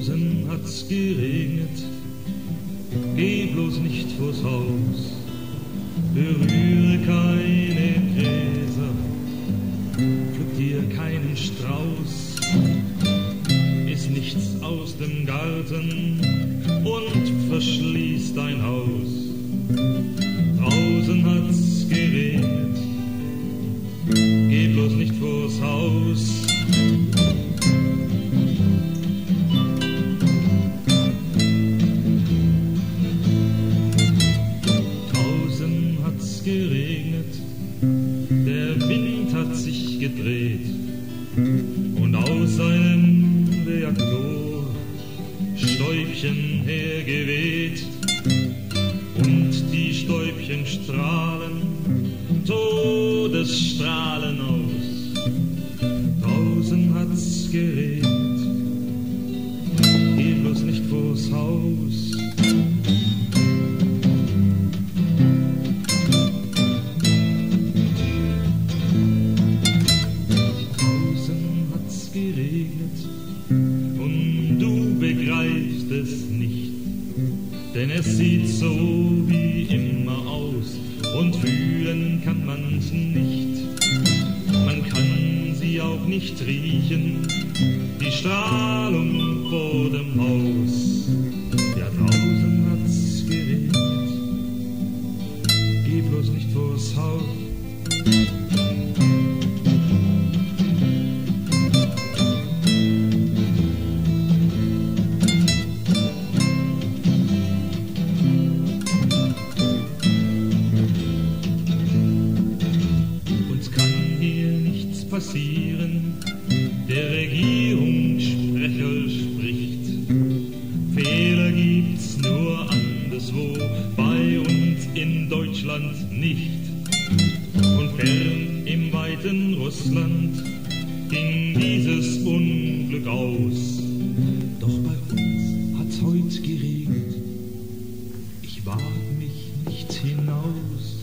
Draußen hat's geregnet, geh bloß nicht vors Haus, berühre keine Gräser, pflück dir keinen Strauß, iss nichts aus dem Garten und verschließ dein Haus. Draußen hat's geregnet, geh bloß nicht vors Haus. Draußen hat's geregnet, der Wind hat sich gedreht und aus seinem Reaktor Stäubchen hergeweht. Und die Stäubchen strahlen Todesstrahlen aus. Draußen hat's geregnet, geh bloß nicht vors Haus. Draußen hat's geregnet und du begreifst es nicht, denn es sieht so wie immer aus und fühlen kann man's nicht. Man kann sie auch nicht riechen, die Strahlung vor dem Haus. Ja, draußen hat's geregnet, geh bloß nicht vors Haus. Passieren, der Regierungssprecher spricht. Fehler gibt's nur anderswo, bei uns in Deutschland nicht. Und fern im weiten Russland ging dieses Unglück aus. Doch bei uns hat's heut geregnet, ich wag mich nicht hinaus.